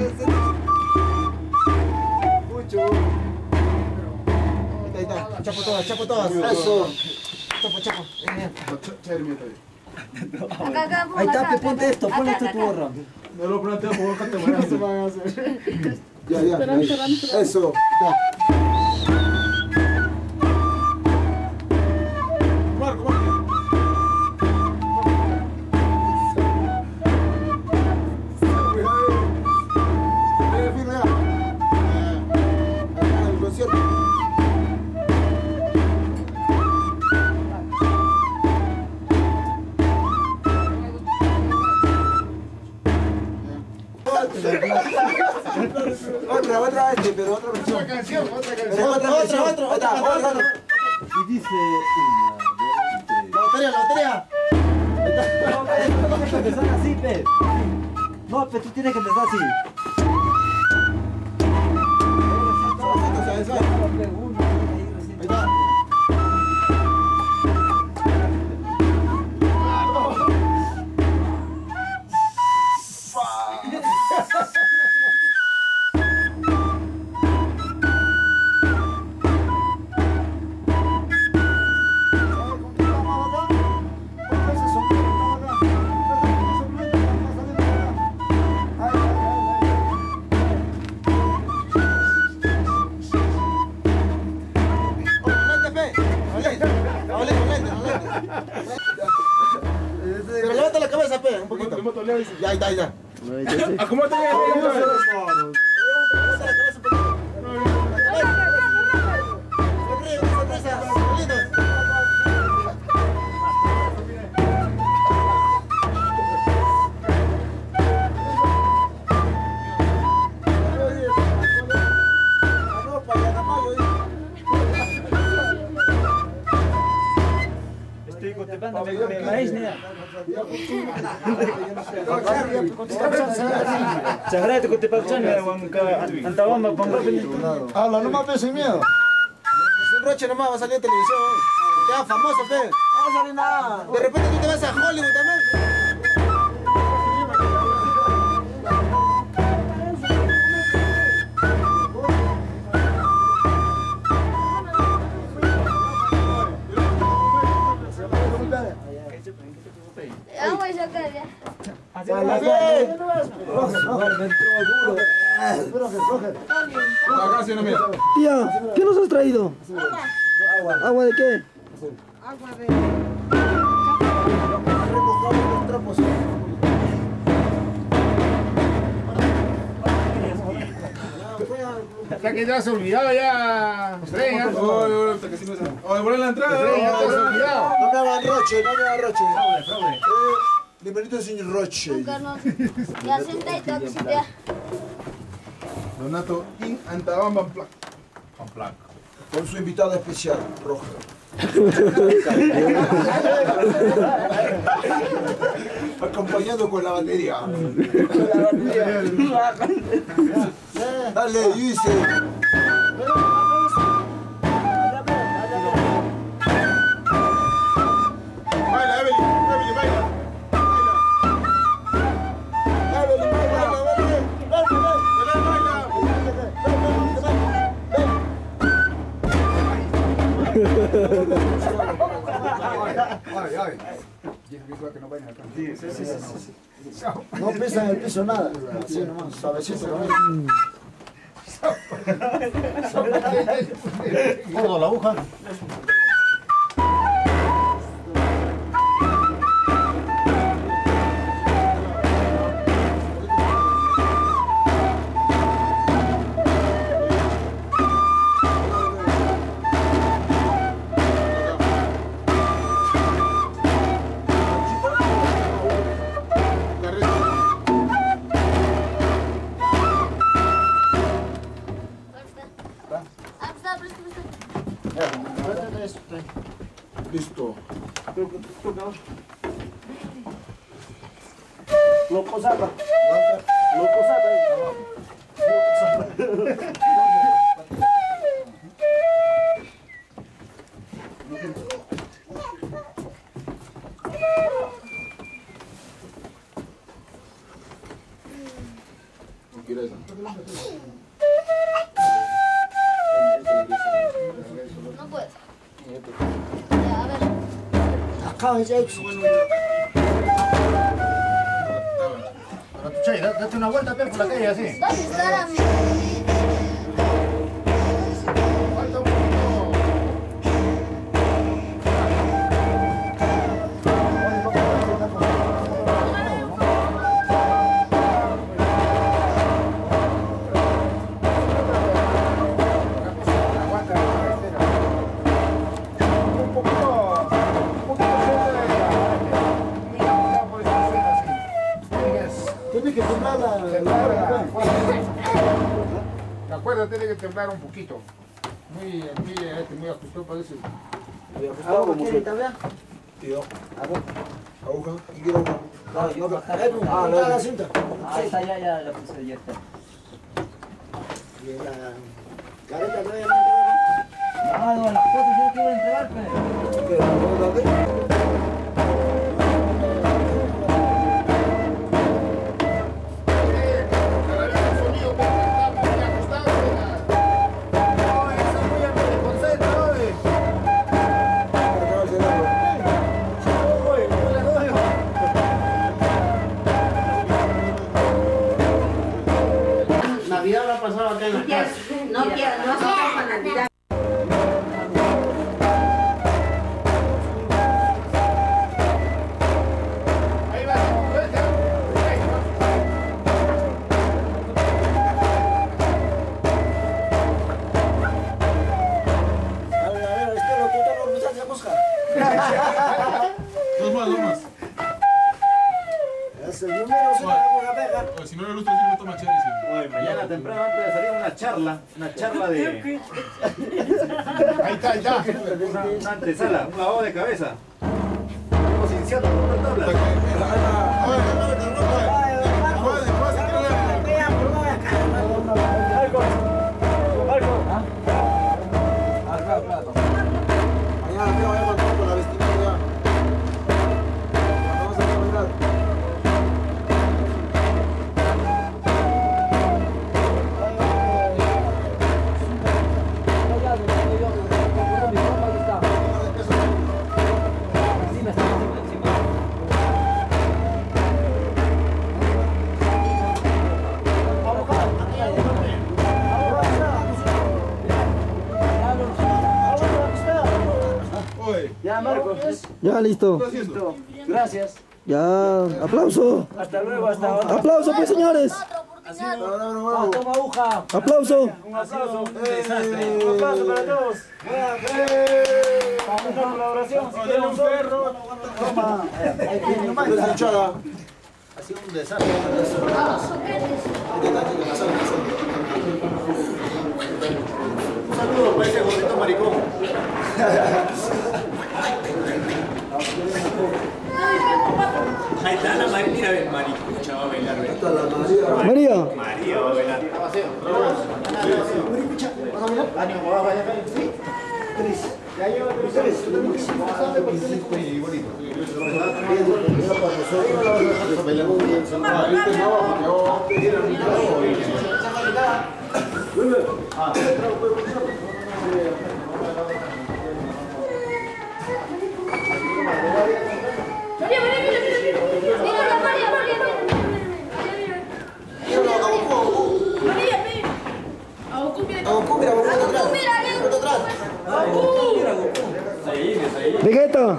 Mucho. Ahí está. Chapo todas, chapo todas. Eso. Chapo, chapo. Acá, Ahí está, ponte esto, ponle esto tu gorra. No lo planteo porque te van a hacer. Ya. Eso. Ya. Marco. Otra, pero otra versión. Otra canción. Otra. Y dice una, dos, tres. La lotería. No, tienes que empezar así, pe. No, pe, tú tienes que empezar así. Ahí está. Pero levanta la cabeza, pe, un poquito. Ya, ahí está. Acomódate bien. Levanta la cabeza un poquito. Sorpresa, solitos. Estoy contemplando, me maíz, nea. Sagrado que te pauchan, Antabamba, Pambapin. Habla, no más pe, sin miedo. Sin Roche nomás va a salir en televisión. Te hagas famoso, pe. No va a salir nada. De repente tú te vas a Hollywood también. Vamos a sacar ya. Tía, ¿qué nos has traído? ¿Agua de qué? Agua de... Ya que te has olvidado ya. Oye, la entrada. No me hagan Roche. Bienvenido, señor Roche. Ya senta y toxita. Donato in Antabamba Plac. Con su invitado especial, Rojo. Acompañado con la batería. Dale, dice. Baila, Evelyn, baila. Ay. No pisa en el piso nada. Así nomás, suavecito. Gordo la aguja. Listo. Loco Zapa. Ok. quiero eso. No puedo. Ya, a ver. Acá es hecho. Che, date una vuelta por la calle así. ¿Dónde estará mi? Falta un poquito. Tiene que temblar La cuerda tiene que temblar un poquito. Muy ajustado parece. ¿Algo quiere también? Tío, aguja, ¿qué quiero aguja? No, yo bajar. La cinta. Ahí está, ya la puse, ya está. Y la careta todavía No, las cosas yo quiero entregar, pero. Navidad la pasaba acá en la casa. No quiero, no para Navidad. Ahí va, A ver, este lo que está por usar se busca. Dos más. Es el número, se la pega. Oye, si no le gusta, si no toma chévere. Oye, mañana temprano antes de salir una charla de ahí está. una antesala, un lavado de cabeza. Estamos iniciando con una tabla. Mañana te voy a mandar con la vestimenta. Vamos a caminar. Ya, Marcos. Ya, listo. Gracias. Ya, aplauso. Hasta luego, hasta otra. Aplauso, pues, señores. Toma aguja. Aplauso. Un aplauso. Un desastre. Un aplauso para todos. Vamos a una colaboración. Si quieren un perro. Toma. Desluchada. Ha sido un desastre. Un saludo para ese gordito maricón. Ahí está la María, mira, maricucha va a bailar. María. María va a bailar. Ánimo, va a bailar. Ya lleva tres. Vegeta.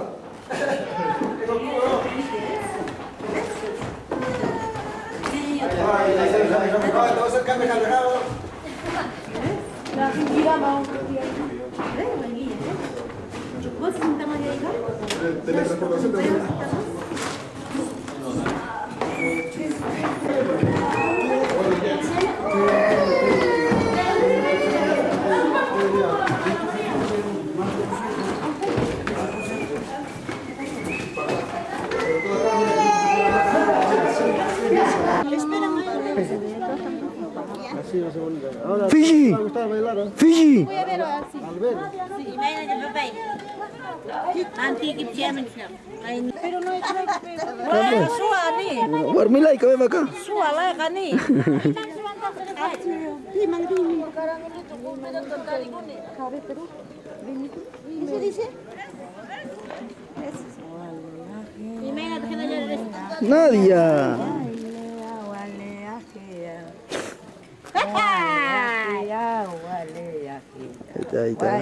Fiji. Fiji. Pero no es Warmilay, kami acá. suave, gané. ¿Qué dice? Nadia. Ahí está.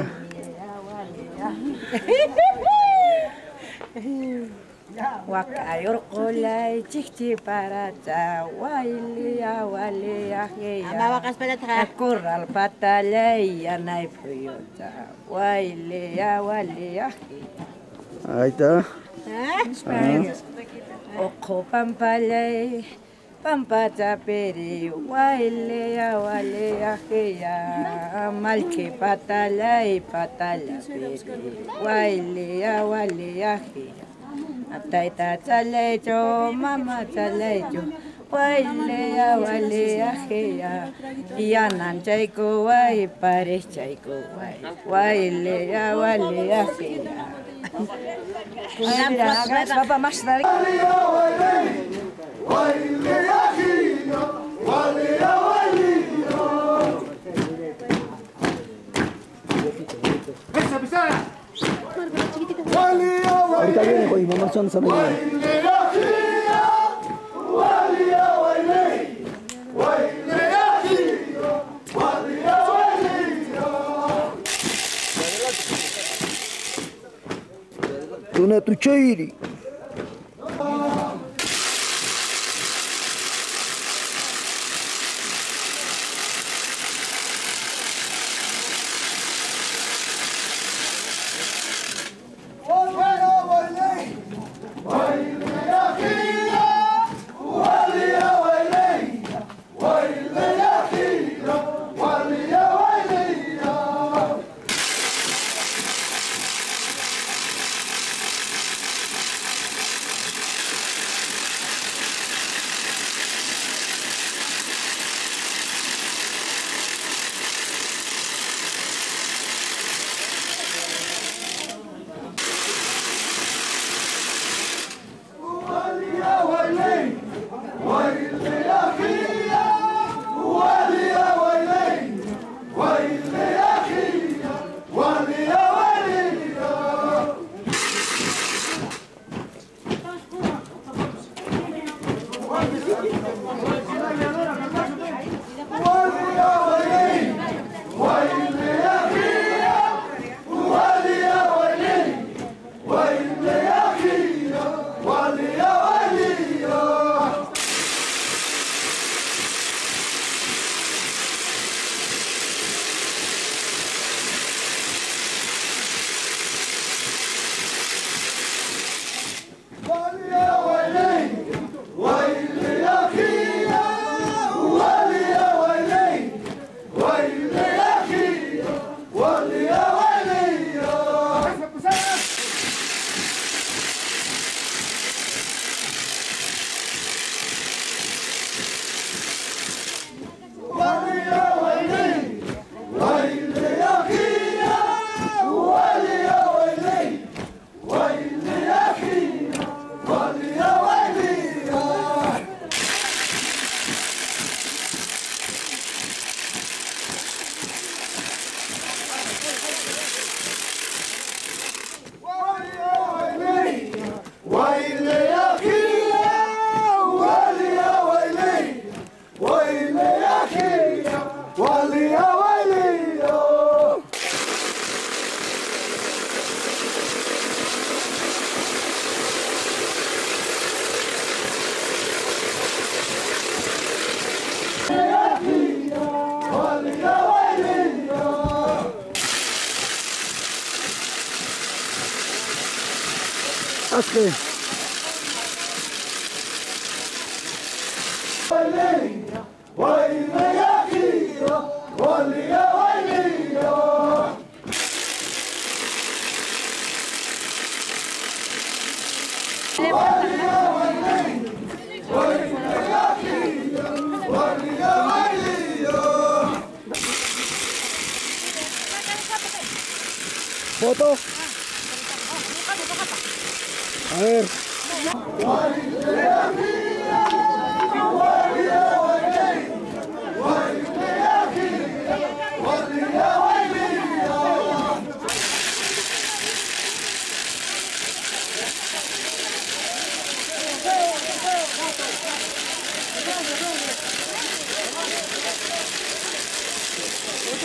Wakayor kolay chikchi para cha wailia walia heya kural patalay anay puyota wailia walia heya. Ahí está. Oko pampalay pampata peri wailia walia heya malki patalay patala peri wailia walia heya. Taita chalecho, mama chalecho, wailea walea gea, yanan chaiko wai pares chaiko wai, wailea walea gea. Papa más tarde. Ahorita viene con información sobre Tuna tu chairi. Hazle. Foto. A ver.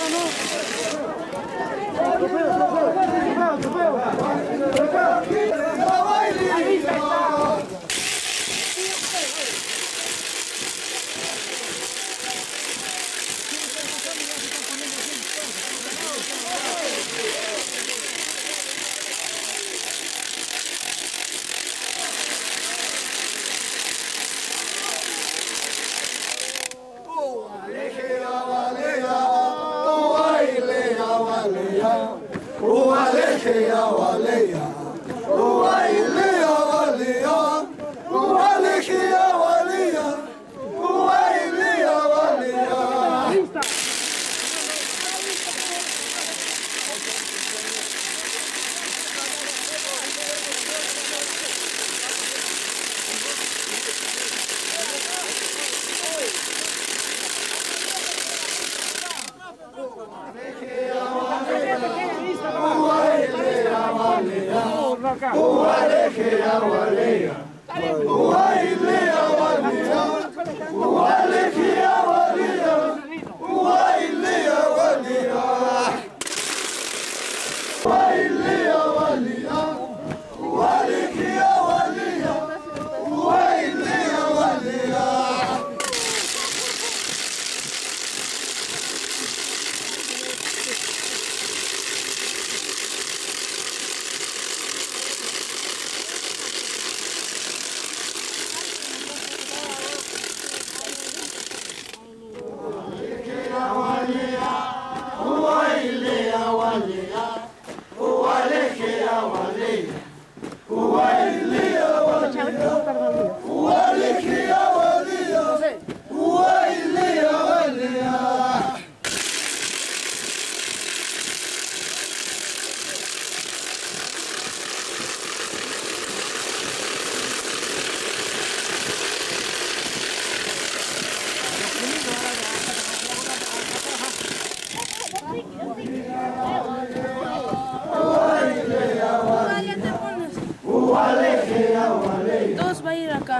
Todos va a ir acá.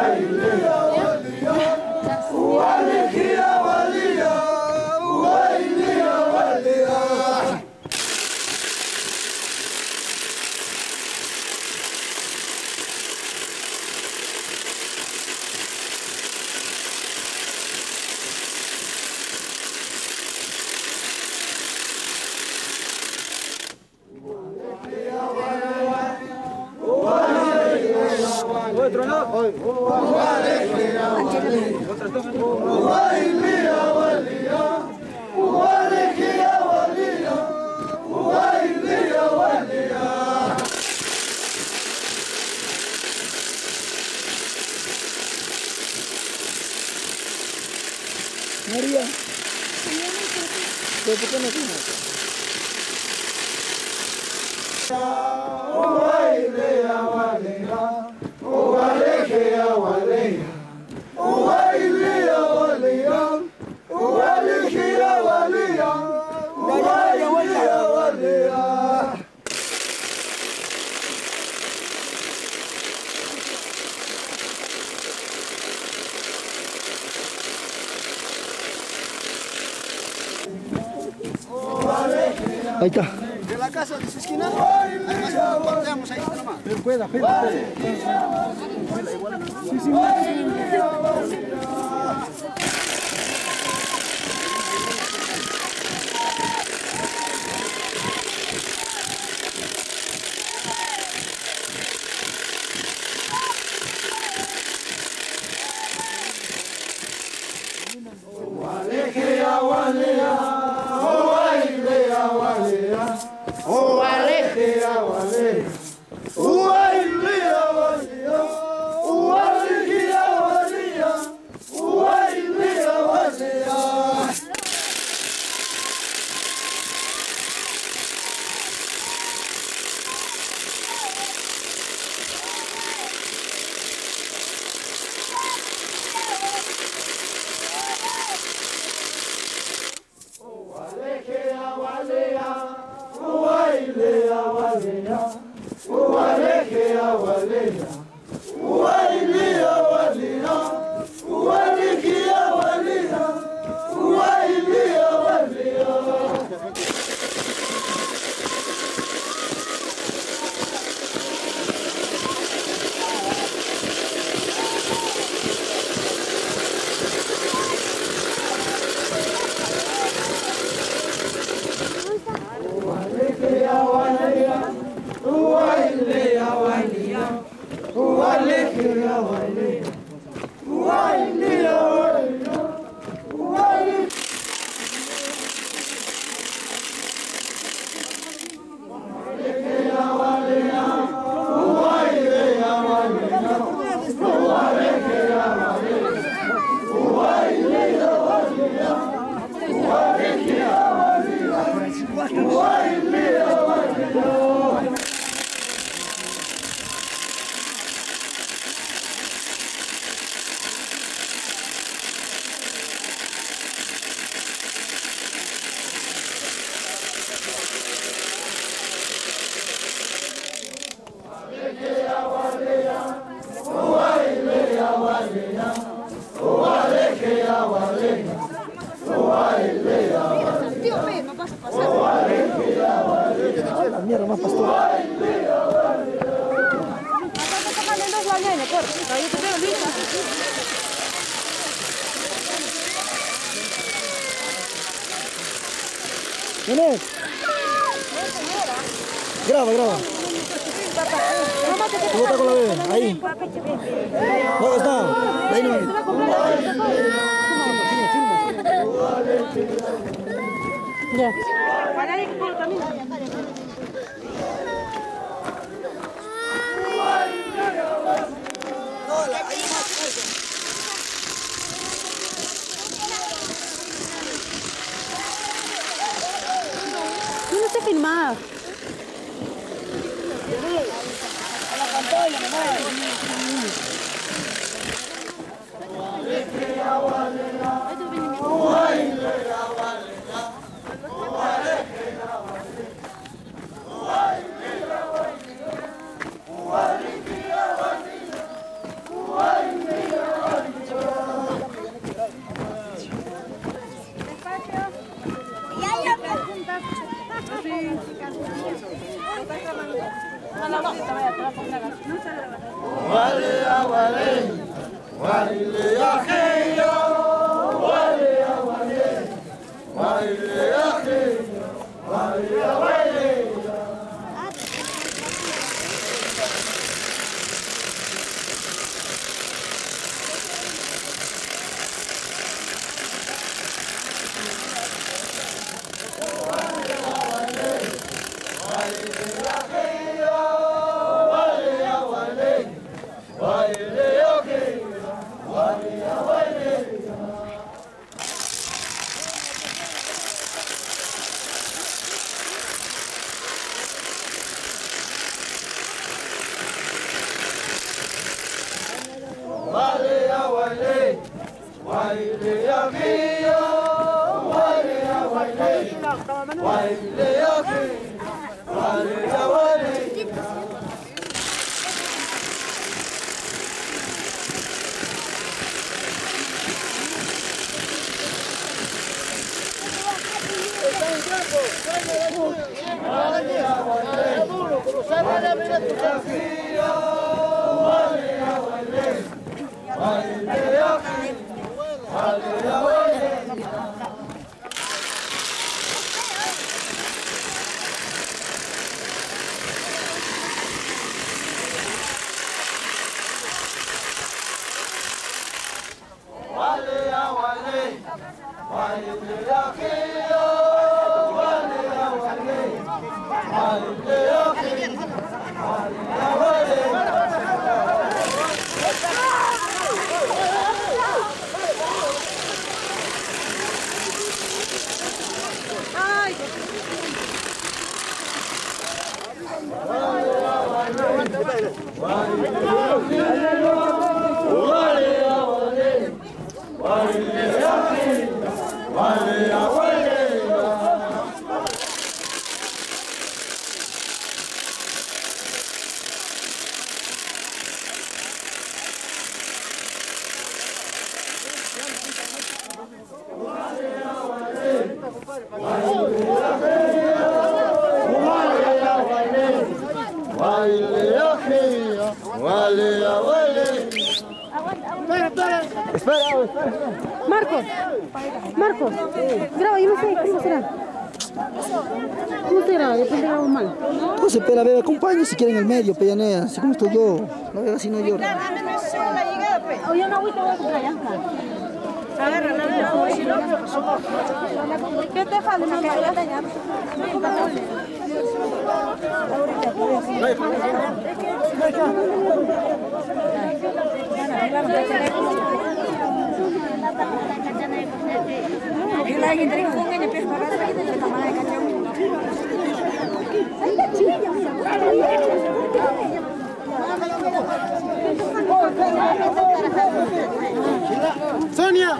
María, ¿pero por qué no tienes? Ahí está. De la casa de su esquina, además cortamos ahí nomás. Pero pueda. Sí, sí. Nenet. Graba, graba. Tú bota con la bebé, ahí. No, está. Ahí no. Ya. Yo no sé filmar. Marcos, graba, yo no sé, ¿cómo será? ¿Cómo se graba? Después te grabo mal. No se espera, bebé, acompaña si quieren en el medio, pellanea. Así como estoy yo. No veo así, no llora. Oye, una agüita voy a comprar, Yanka. Agarra. ¿Qué te falta? Una cagada ya. Sonia.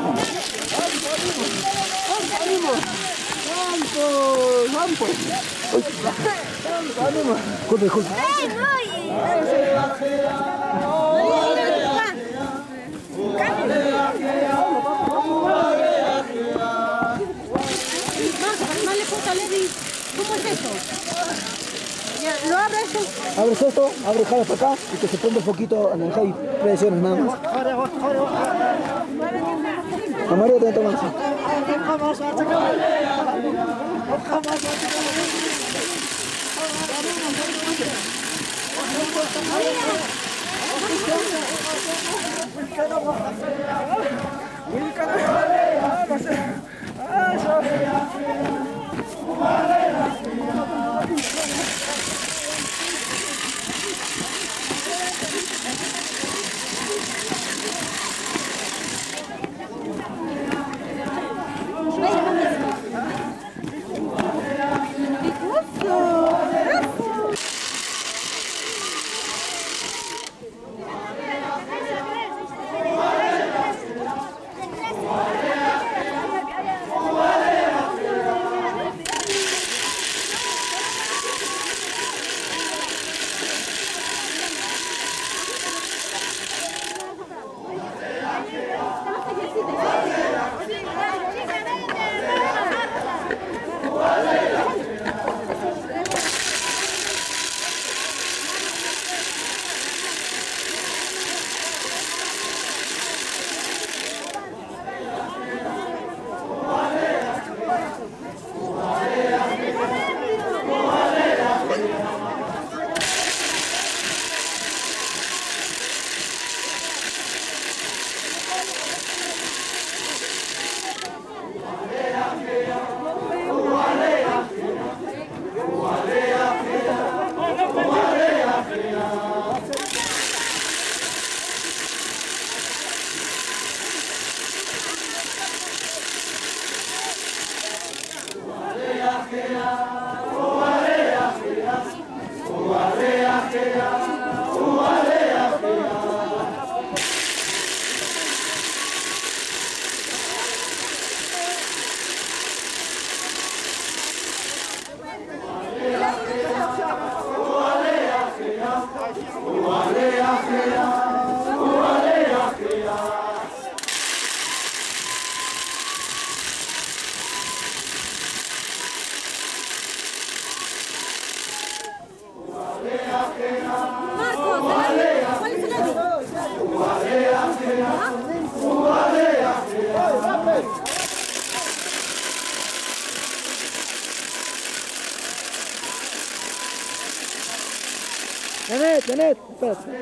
¡Vamos! Disculpe, disculpe. ¿Cómo es eso? Ya, ¿lo abres esto? Abres esto, abres jala para acá y que se prende el foquito en el high. Presiones nada más. A María te tomas. Janet, espérate.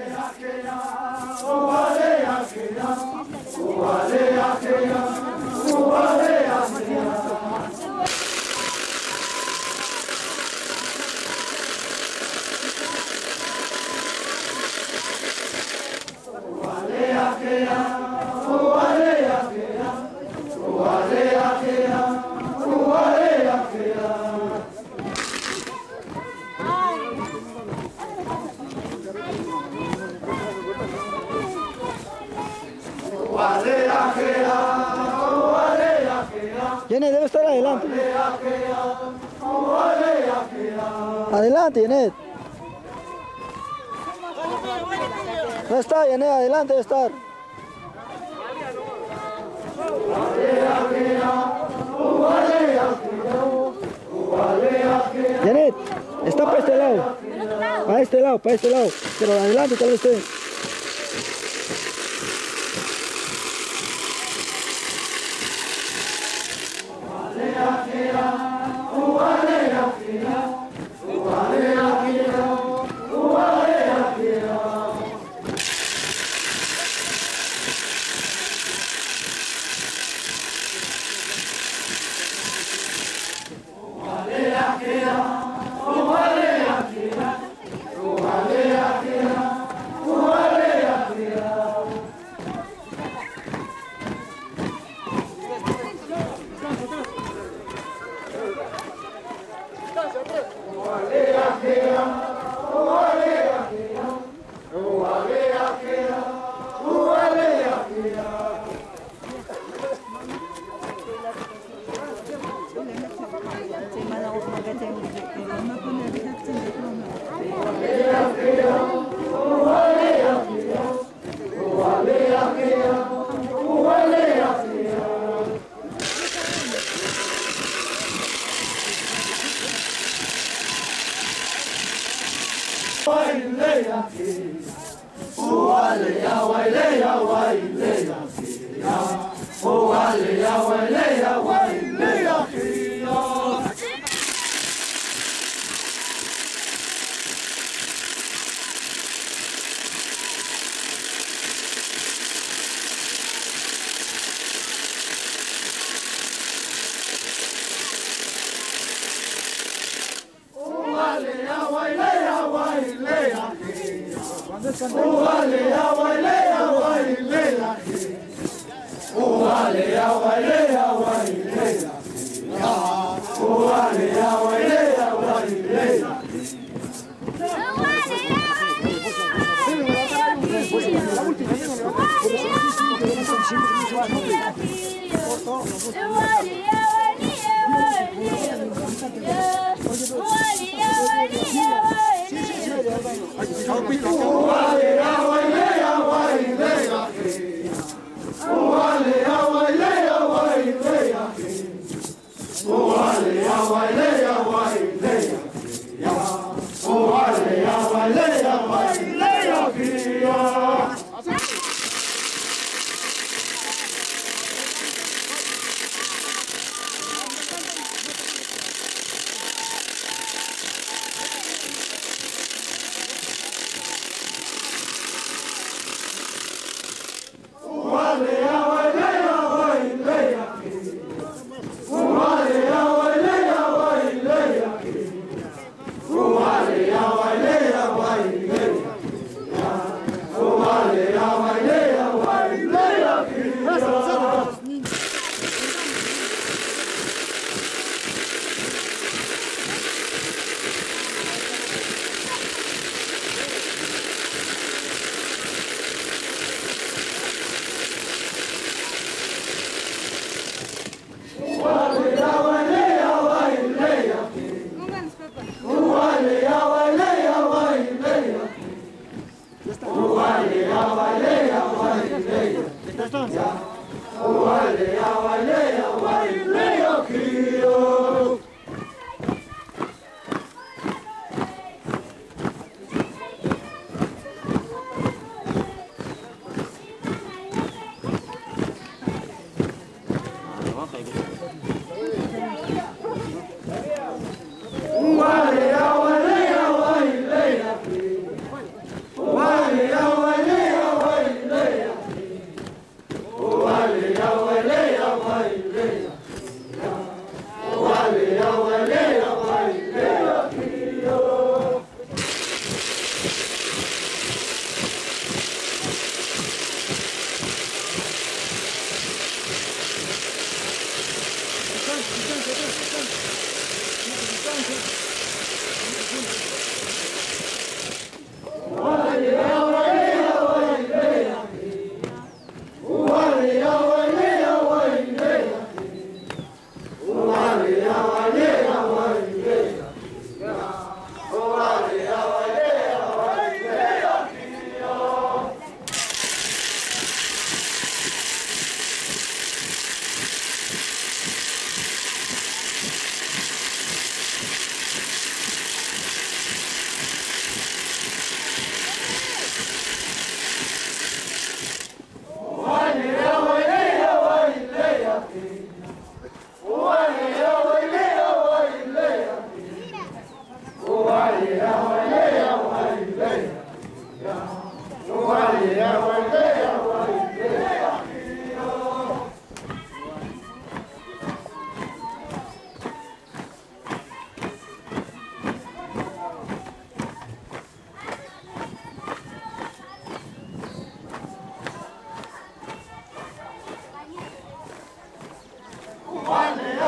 Janet debe estar adelante. Adelante, Janet. No está, Janet, adelante debe estar. Janet, está para este lado. Para este lado. Pero adelante tal vez esté. Vale.